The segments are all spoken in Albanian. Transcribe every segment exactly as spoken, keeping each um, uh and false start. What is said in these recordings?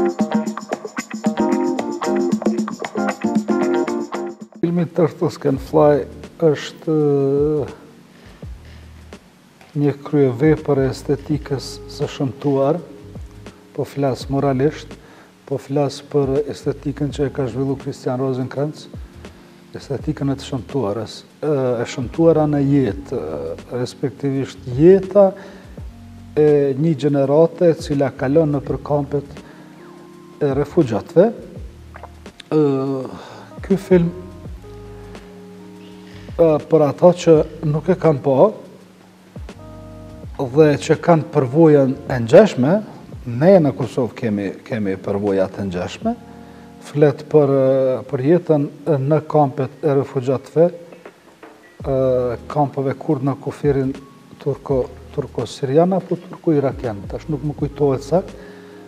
Filmi Turtles Can Fly është një kryevepër e estetikës së shëmtuar, po flas moralisht, po flas për estetikën që e ka zhvillu Christian Rosenkrantz, estetikën e të shëmtuarës, e shëmtuara në jetë, respektivisht jeta e një gjenerate cila kalon në përkampet e refugjatëve. Ky film, për ata që nuk e kanë pa dhe që kanë përvojën e ngjashme, ne në Kosovë kemi, kemi përvojat e ngjashme, flet për, për jetën në kampet e refugjatëve, kampeve kurd në kufirin turko, turko-sirian apo turko-irakian, tash nuk më kujtohet sakt,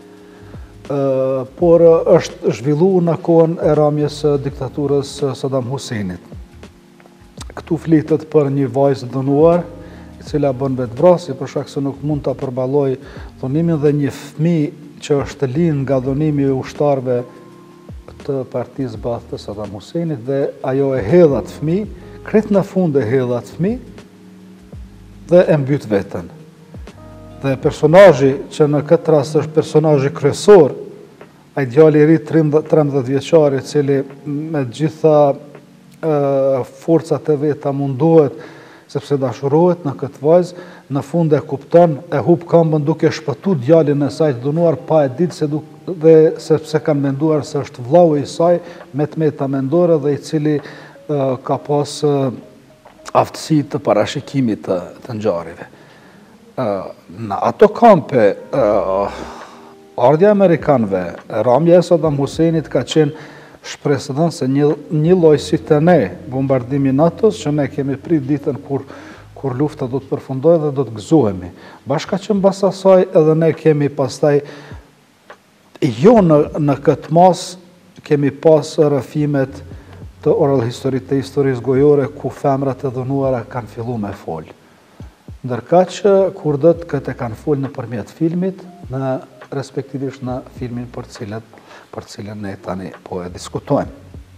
por është zhvillu në kohën e ramjes së diktaturës Saddam Huseinit. Këtu flitet për një vajzë dënuar, i cila bën vetvrasje për shkak se nuk mund ta përballojë dhunimin, dhe një fëmijë që është lind nga dhunimi i ushtarëve të partisë Baath të Saddam Huseinit, dhe ajo e hedh atë fëmijë, krejt në fund e hedh atë fëmijë dhe e mbyt veten. Dhe personazhi që në këtë rast është personazhi kryesor, ai djali i ri tridhjetë vjeçar, i cili me gjitha forcat e veta mundohet, sepse dashurohet në këtë vajzë, në fund e kupton, e hub këmbën duke shpëtu djalin e saj të dënuar, pa e ditë se dhe sepse kanë menduar se është vllau i saj me tmeta mendore dhe i cili ka pas aftësi të parashikimit të, të ngjarjeve. Në ato kampe, ardhja amerikanëve, ramja e Saddam Huseinit ka qenë shpresë dhënë se një, një lloj si të ne, bombardimi NATO-s, që ne kemi prit ditën kur, kur lufta do të përfundojë dhe do të gëzohemi. Bashka që mbas asaj edhe ne kemi pastaj, jo në, në këtë mas, kemi pas rrëfimet të oral history, të historisë gojore, ku femrat e dhënuara kanë fillu me folë. Ndërka që kurdët këtë e kanë folë në përmjet filmit, në respektivisht në filmin për cilet për cilën ne tani po e diskutojmë.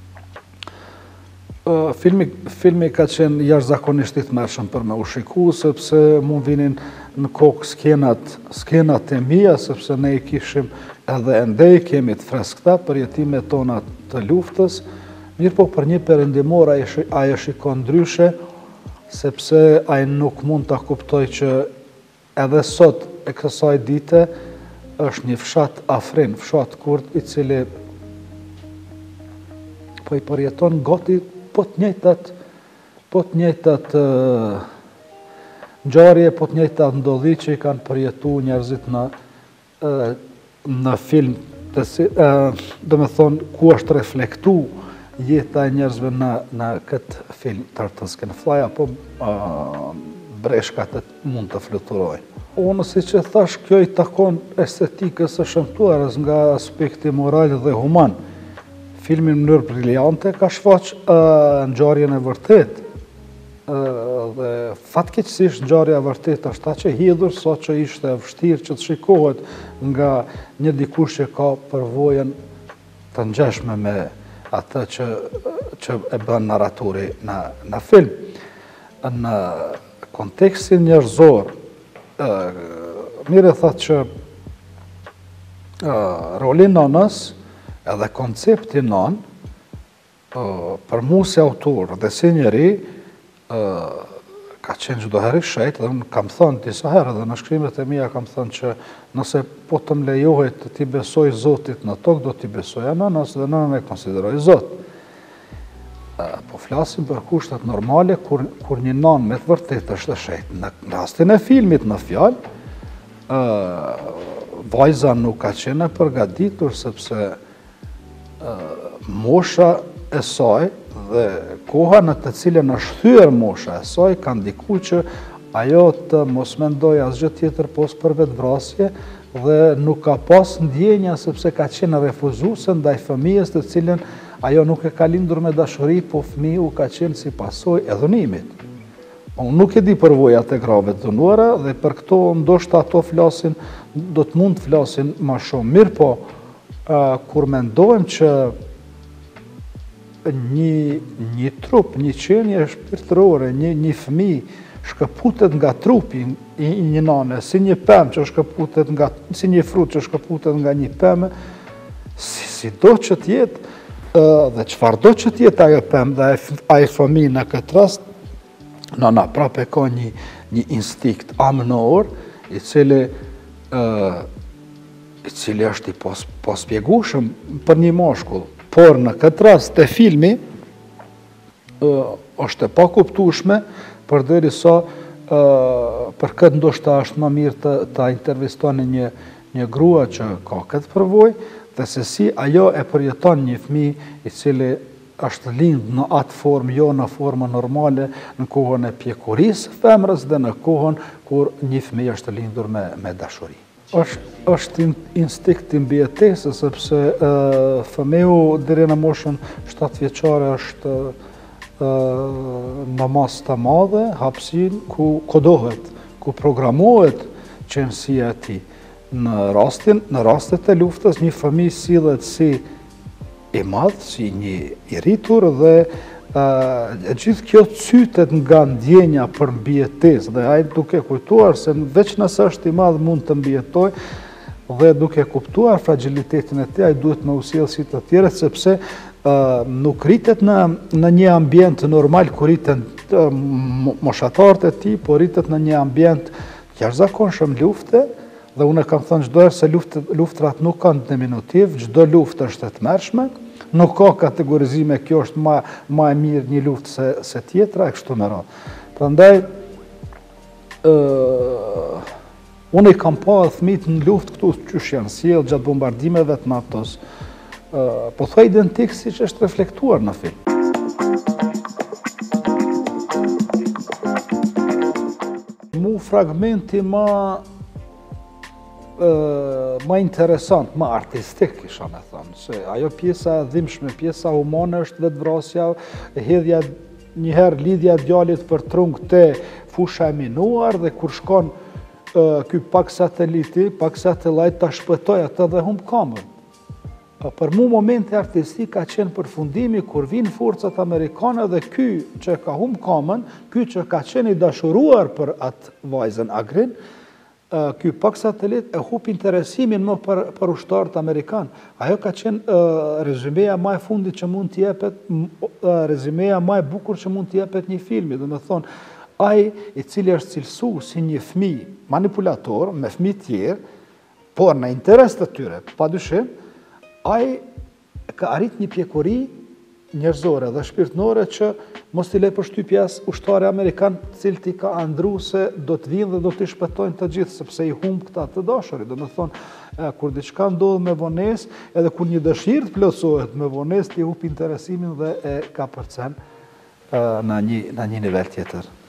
Filmi, filmi ka qenë jashtëzakonisht i tmerrshëm për me u shiku, sepse mund vinin në kokë skenat, skenat e mia, sepse ne i kishim edhe ndej, kemi të freskëta për jetimet tona të luftës, mirë po për një perëndimor ai e shikon ndryshe, sepse ai nuk mund ta kuptoj që edhe sot e kësaj dite është një fshat Afrin, fshat kurd, i cili po i përjeton gati po të njëjtat, po të njëjtat ngjarje, po të njëjtat ndodhi që i kanë përjetu njerëzit në, në film, do me thonë ku është reflektu jeta e njerëzve në, në këtë film Turtles Can Fly, apo breshkat mund të fluturojnë. Unë, si që thash, kjo i takon estetikës së shëmtuarës nga aspekti moral dhe human. Filmin në mënyrë briljante ka shfaq ngjarjen e vërtet. Dhe fatkeqësisht ngjarja e vërtet është ta që hidhur, sa që ishte vështirë që të shikohet nga një dikush që ka përvojën të ngjashme me atë që, që e bën narratori në, në film. Në kontekstin njerëzor, mire thatë që rolin nënës edhe koncepti nën, për mu si autor dhe si njeri, ka qenë çdoherë i shejt, dhe unë kam thënë disa herë dhe në shkrimet e mia kam thënë që nëse po të më lejohet të t'i besoj Zotit në tokë, do t'i besoja nënës dhe nënën e konsideroj Zot. Po flasim për kushtet normale, kur, kur një nën me të vërtet është e shejt. Në rastin e filmit në fjalë, vajza nuk ka qenë e përgatitur, sepse mosha e saj dhe koha në të cilën është thyer mosha e saj ka ndikuar që ajo të mos mendoj asgjë tjetër pos për vetvrasje dhe nuk ka pas ndjenja, sepse ka qenë refuzuese ndaj fëmijës të cilën ajo nuk e ka lindur me dashuri, po fëmiu ka qenë si pasojë e dhunimit. Unë nuk e di përvojat e grave të dënuara dhe për këto ndoshta ato flasin, do të mund të flasin më shumë. Mirë po, Kur mendojmë që një, një trup, një qenje shpirtërore, një, një fëmi shkëputet nga trupi i një nane, si një pemë që shkëputet nga, si një frut që shkëputet nga një pemë, si, si do që tjetë, dhe qëfar do që tjetë ajo pemë dhe ajo fëmi në këtë rast, nëna prape ka një, një instinkt amënor, i cili, i cili është i pos, pospjegueshëm për një mashkull. Por në këtë rast të filmi, është e pa kuptueshme, për dheri sa, për këtë ndoshta është më mirë të, të intervistoni një, një grua që ka këtë përvoj, dhe se si ajo e përjeton një fëmi i cili është lind në atë formë, jo në formën normale, në kohën e pjekurisë femrës dhe në kohën kur një fëmi është lindur me, me dashuri. është, është instinkt i mbijetesës, sepse uh, fëmiu deri në moshën shtatë vjeçare është uh, në masë të madhe, hapësin ku kodohet, ku programohet qenësia e tij. Në rastin, në rastet e luftës, një fëmijë sillet si i madh, si një i rritur dhe uh, gjithë kjo cytet nga ndjenja për mbijetesë dhe ai duke kujtuar se veç nëse është i madh mund të mbijetoj dhe duke kuptuar fragilitetin e tij, ai duhet me u sjell si të tjerët sepse uh, nuk rritet në në një ambient normal ku rriten uh, moshatarët e tij, por rritet në një ambient jashtëzakonshëm lufte. Dhe unë kam thënë çdo herë se luftrat nuk kanë diminutiv, çdo luftë është e tmerrshme, nuk ka kategorizime kjo është më më e mirë një luftë se se tjetra e kështu me radhë. Prandaj ë unë i kam pa fëmijët në luftë këtu qysh janë sjell gjatë bombardimeve të NATO-s. ë po thoj identik siç është reflektuar në film. Mu fragmenti më më interesant, më artistik, isha me thënë, se ajo pjesa dhimbshme, pjesa humane është vetvrasja, hedhja njëherë lidhja djalit për trung te fusha e minuar dhe kur shkon ky pak sateliti, pak satelit ta shpëtoi atë dhe humb kamën. Për mu momenti artistik ka qenë përfundimi kur vinë forcat amerikane dhe ky që ka humb kamën, ky që ka qenë i dashuruar për atë vajzën Agrin, ky pak satelit e hup interesimin më për, për ushtarët amerikan. Ajo ka qenë uh, rezumeja më e fundit që mund të jepet, uh, rezumeja më e bukur që mund të jepet një filmi. Do me thonë, ai i cili është cilësu si një fëmijë manipulator me fëmijë tjerë, por në interes të tyre, padyshim, ai ka arrit një pjekuri njerëzore dhe shpirtënore që mos t'i lej përshtypjes ushtari amerikan, cilë t'i ka andru se do të vinë dhe do t'i shpëtojnë të gjithë, sepse i humb këta të dashurit. Do me thonë, kur diçka ndodh me vonesë, edhe kur një dëshirë të plotësohet me vonesë, t'i hup interesimin dhe e ka përcen në një, në një nivel tjetër.